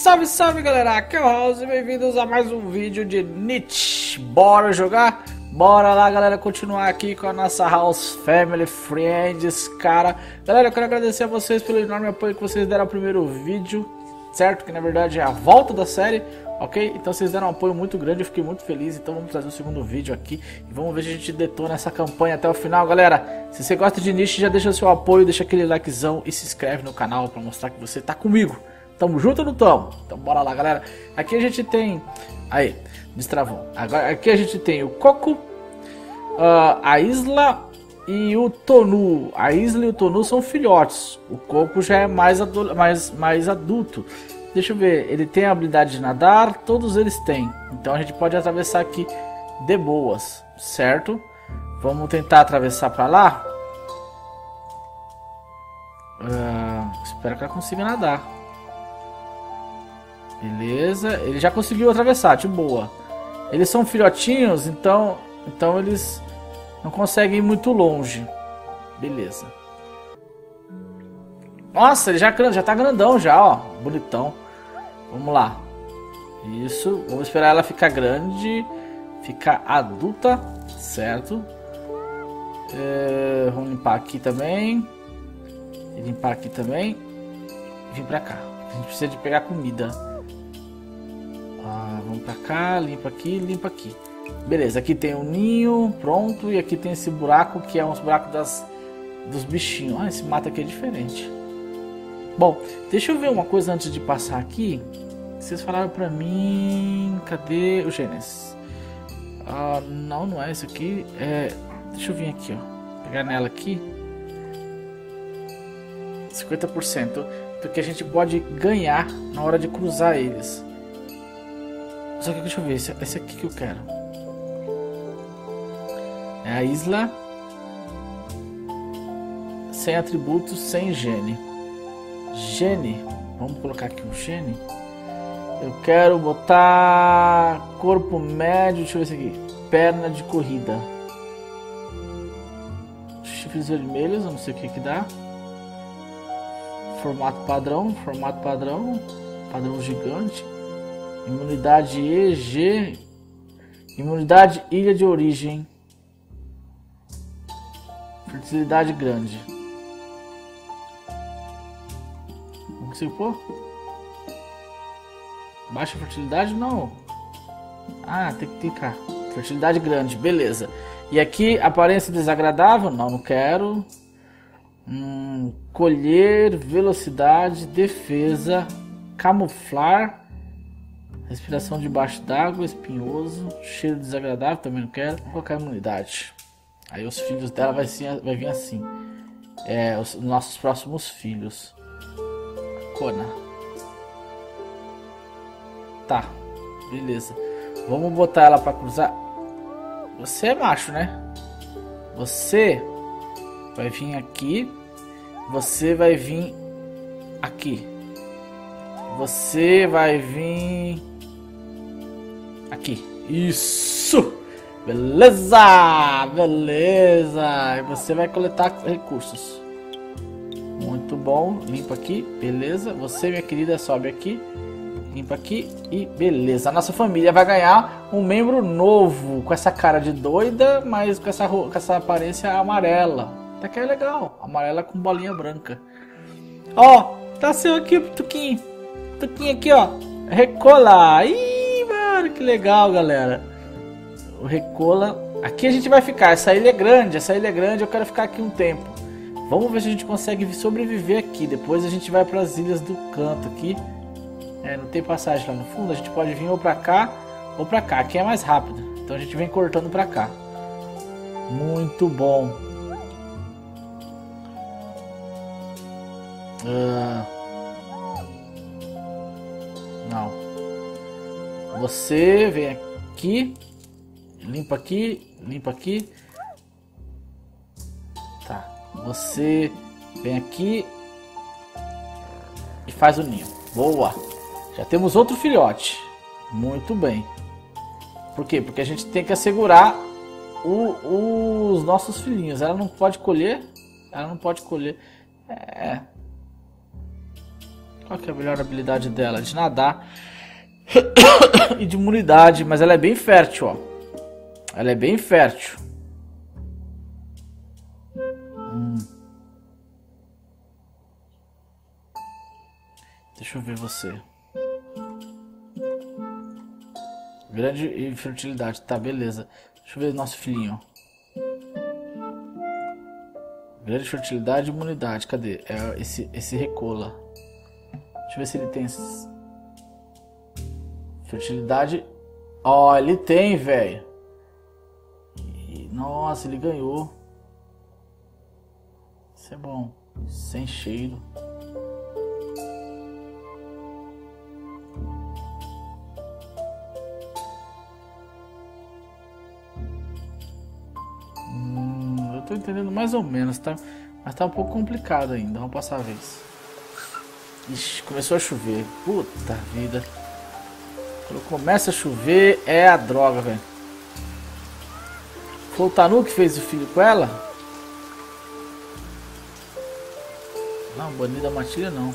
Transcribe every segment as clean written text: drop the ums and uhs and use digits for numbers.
Salve, salve galera, aqui é o House e bem-vindos a mais um vídeo de Nietzsche. Bora jogar? Bora lá galera, continuar aqui com a nossa House Family Friends, cara. Galera, eu quero agradecer a vocês pelo enorme apoio que vocês deram ao primeiro vídeo, certo? Que na verdade é a volta da série, ok? Então vocês deram um apoio muito grande, eu fiquei muito feliz. Então vamos trazer o segundo vídeo aqui e vamos ver se a gente detona essa campanha até o final, galera. Se você gosta de Nietzsche, já deixa o seu apoio, deixa aquele likezão e se inscreve no canal para mostrar que você tá comigo. Tamo junto ou não tamo? Então bora lá, galera. Aqui a gente tem... Aí, destravou. Agora, aqui a gente tem o Coco, a Isla e o Tonu. A Isla e o Tonu são filhotes. O Coco já é mais adulto. Deixa eu ver. Ele tem a habilidade de nadar. Todos eles têm. Então a gente pode atravessar aqui de boas. Certo? Vamos tentar atravessar pra lá. Espero que ela consiga nadar. Beleza, ele já conseguiu atravessar, de boa. Eles são filhotinhos, então eles não conseguem ir muito longe. Beleza. Nossa, ele já tá grandão já, ó. Bonitão. Vamos lá. Isso, vamos esperar ela ficar grande, ficar adulta, certo? Vamos limpar aqui também. E limpar aqui também. E vir pra cá. A gente precisa de pegar comida. Vamos pra cá, limpa aqui, limpa aqui. Beleza, aqui tem um ninho, pronto. E aqui tem esse buraco, que é uns buracos dos bichinhos. Esse mato aqui é diferente. Bom, deixa eu ver uma coisa antes de passar aqui. Vocês falaram pra mim... Cadê o Gênesis? Não é esse aqui. Deixa eu vir aqui, ó. Pegar nela aqui. 50%. Porque a gente pode ganhar na hora de cruzar eles. Só que deixa eu ver, esse aqui que eu quero. É a Isla. Sem atributos, sem gene. Gene. Vamos colocar aqui um gene. Eu quero botar corpo médio, deixa eu ver esse aqui. Perna de corrida. Chifres vermelhos, eu não sei o que dá. Formato padrão, padrão gigante. Imunidade EG. Imunidade ilha de origem. Fertilidade grande. Não consigo pôr? Baixa fertilidade? Não. Tem que clicar. Fertilidade grande, beleza. E aqui, aparência desagradável? Não quero. Colher, velocidade, defesa, camuflar. Respiração debaixo d'água, espinhoso, cheiro desagradável, também não quero. Vou colocar imunidade. Aí os filhos dela vai vir assim. Os nossos próximos filhos. Kona. Tá, beleza. Vamos botar ela pra cruzar. Você é macho, né? Você vai vir aqui. Você vai vir aqui. Você vai vir aqui. Isso! Beleza! Beleza! E você vai coletar recursos. Muito bom. Limpa aqui. Beleza. Você, minha querida, sobe aqui. Limpa aqui. E beleza. A nossa família vai ganhar um membro novo. Com essa cara de doida, mas com essa aparência amarela. Até que é legal. Amarela com bolinha branca. Ó, tá seu aqui, Tuquinho. Tuquinho aqui, ó. Recola. Ih, mano, que legal, galera. O Recola. Aqui a gente vai ficar. Essa ilha é grande. Eu quero ficar aqui um tempo. Vamos ver se a gente consegue sobreviver aqui. Depois a gente vai para as ilhas do canto aqui. Não tem passagem lá no fundo. A gente pode vir ou pra cá ou pra cá. Aqui é mais rápido. Então a gente vem cortando pra cá. Muito bom. Não. Você vem aqui. Limpa aqui. Limpa aqui. Tá. Você vem aqui. E faz o ninho. Boa. Já temos outro filhote. Muito bem. Por quê? Porque a gente tem que assegurar os nossos filhinhos. Ela não pode colher. Ela não pode colher. Qual que é a melhor habilidade dela? De nadar e de imunidade, mas ela é bem fértil, ó. Ela é bem fértil. Deixa eu ver você. Grande e fertilidade, tá, beleza. Deixa eu ver nosso filhinho. Grande fertilidade e imunidade, cadê? É esse recola. Deixa eu ver se ele tem fertilidade. Ó, ele tem, velho. Nossa, ele ganhou. Isso é bom. Sem cheiro. Eu tô entendendo mais ou menos, tá? Mas tá um pouco complicado ainda. Vamos passar a vez. Ixi, começou a chover. Puta vida. Quando começa a chover é a droga, velho. Foi o Tanu que fez o filho com ela? Não, banir da matilha não.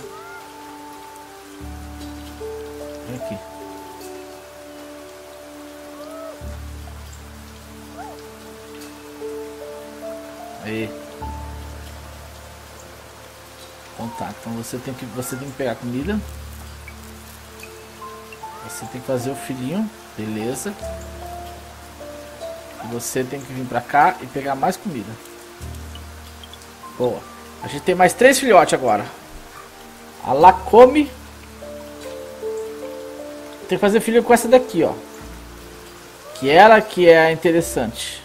Vem aqui. Aí. Então tá, então você tem que pegar comida. Você tem que fazer o filhinho, beleza. E você tem que vir pra cá e pegar mais comida. Boa. A gente tem mais 3 filhotes agora. A lá come. Tem que fazer filho com essa daqui, ó. Que ela que é interessante.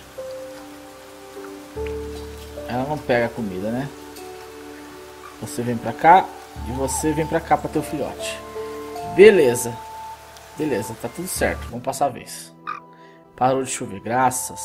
Ela não pega comida, né? Você vem pra cá e você vem pra cá pra ter o filhote. Beleza. Beleza, tá tudo certo. Vamos passar a vez. Parou de chover, graças.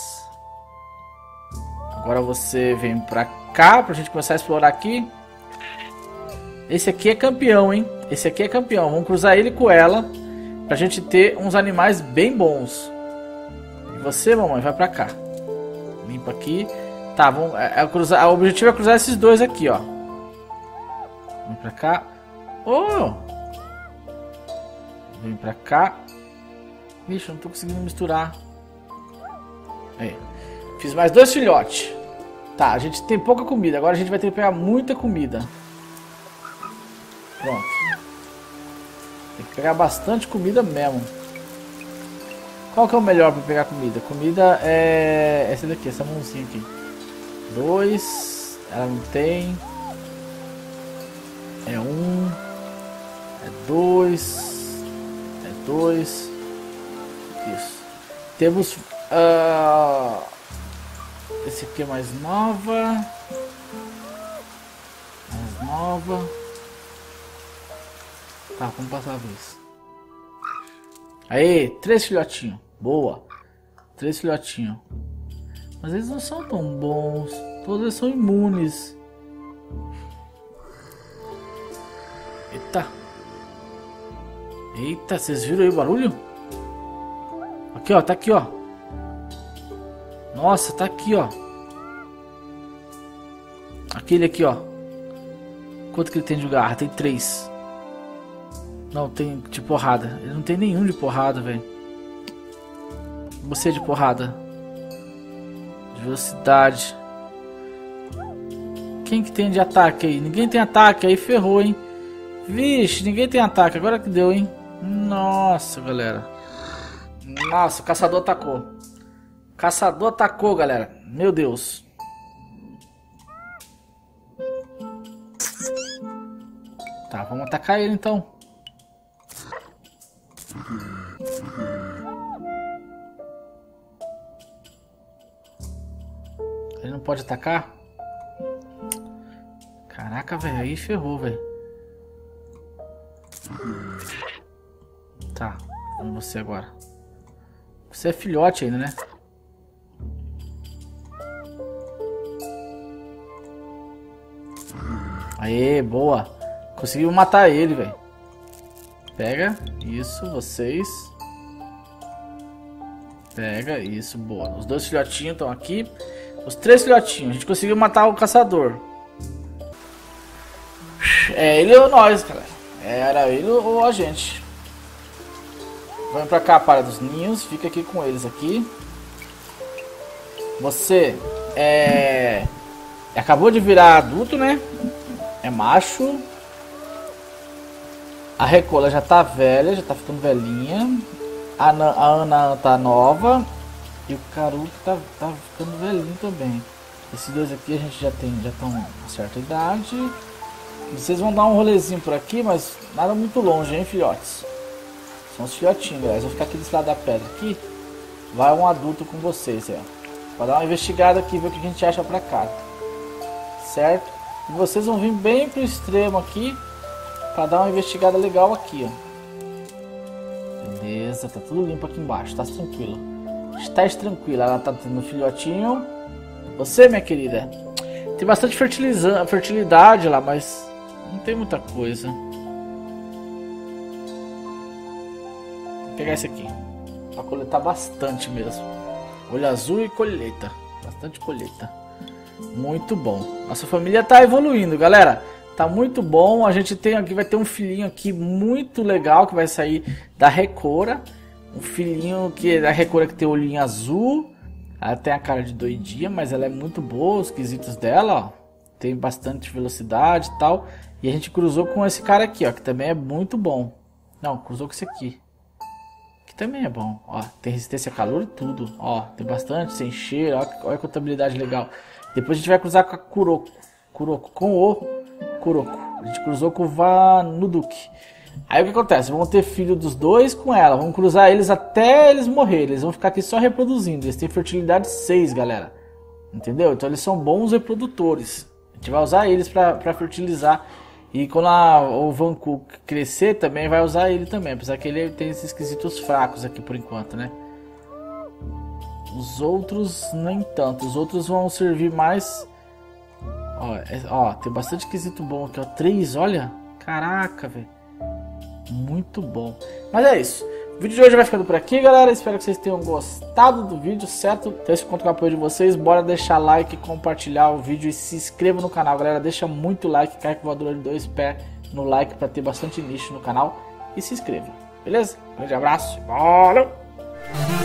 Agora você vem pra cá pra gente começar a explorar aqui. Esse aqui é campeão, hein? Esse aqui é campeão. Vamos cruzar ele com ela pra gente ter uns animais bem bons. E você, mamãe, vai pra cá. Limpa aqui. Tá, vamos cruzar. O objetivo é cruzar esses dois aqui, ó. Vem pra cá. Oh! Vem pra cá. Ixi, eu não tô conseguindo misturar. Aí. Fiz mais 2 filhotes. Tá, a gente tem pouca comida. Agora a gente vai ter que pegar muita comida. Pronto. Tem que pegar bastante comida mesmo. Qual que é o melhor pra pegar comida? Comida é essa daqui, essa mãozinha aqui. 2. Ela não tem. É 1. É 2. É 2. Isso. Temos esse aqui é mais nova. Mais nova. Tá, vamos passar a vez. Aí, 3 filhotinhos. Boa. 3 filhotinhos. Mas eles não são tão bons. Todos eles são imunes. Eita. Eita, vocês viram aí o barulho? Aqui, ó, tá aqui, ó. Nossa, tá aqui, ó. Aquele aqui, ó. Quanto que ele tem de garra? Tem 3. Não, tem de porrada. Ele não tem nenhum de porrada, velho. Você de porrada. De velocidade. Quem que tem de ataque aí? Ninguém tem ataque, aí ferrou, hein. Vixe, ninguém tem ataque. Agora que deu, hein. Nossa, galera. Nossa, o caçador atacou. Caçador atacou, galera. Meu Deus. Tá, vamos atacar ele então. Ele não pode atacar? Caraca, velho. Aí ferrou, velho. Tá, vamos você agora. Você é filhote ainda, né? Aê, boa. Conseguiu matar ele, velho. Pega, isso, vocês. Pega, isso, boa. Os 2 filhotinhos estão aqui. Os 3 filhotinhos. A gente conseguiu matar o caçador. É ele ou nós, cara. Era ele ou a gente. Vamos pra cá, para dos ninhos. Fica aqui com eles aqui. Você acabou de virar adulto, né? É macho. A Recola já tá velha, já tá ficando velhinha. A Ana tá nova. E o Karuki tá ficando velhinho também. Esses dois aqui a gente já estão com certa idade. Vocês vão dar um rolezinho por aqui, mas nada muito longe, hein, filhotes? São os filhotinhos, galera. Vou ficar aqui desse lado da pedra aqui. Vai um adulto com vocês, Pra dar uma investigada aqui, ver o que a gente acha pra cá. Certo? E vocês vão vir bem pro extremo aqui. Pra dar uma investigada legal aqui, Beleza, tá tudo limpo aqui embaixo, tá tranquilo. Está tranquila, ela tá tendo um filhotinho. Você, minha querida, tem bastante fertilidade lá, mas não tem muita coisa. Vou pegar esse aqui pra coletar bastante mesmo. Olho azul e colheita. Bastante colheita. Muito bom. Nossa família tá evoluindo, galera. Tá muito bom. A gente tem aqui, vai ter um filhinho aqui muito legal que vai sair da Recora. Um filhinho que é da Recora que tem olhinho azul. Ela tem a cara de doidinha, mas ela é muito boa. Os quesitos dela, tem bastante velocidade e tal. E a gente cruzou com esse cara aqui, que também é muito bom. Não, cruzou com esse aqui. Que também é bom. Tem resistência a calor e tudo. Tem bastante, sem cheiro. Olha a contabilidade legal. Depois a gente vai cruzar com a Kuroko. Kuroko. A gente cruzou com o Vanuduk. Aí o que acontece? Vamos ter filho dos dois com ela. Vamos cruzar eles até eles morrerem. Eles vão ficar aqui só reproduzindo. Eles têm fertilidade 6, galera. Entendeu? Então eles são bons reprodutores. A gente vai usar eles pra fertilizar. E quando o Vanku crescer também vai usar ele também. Apesar que ele tem esses quesitos fracos aqui por enquanto, né? Os outros nem tanto. Os outros vão servir mais... tem bastante quesito bom aqui, 3, olha. Caraca, velho. Muito bom. Mas é isso. O vídeo de hoje vai ficando por aqui, galera. Espero que vocês tenham gostado do vídeo, certo? Então, se conto com o apoio de vocês, bora deixar like, compartilhar o vídeo e se inscreva no canal, galera. Deixa muito like, cai com voadora de 2 pés no like para ter bastante nicho no canal. E se inscreva, beleza? Grande abraço, valeu!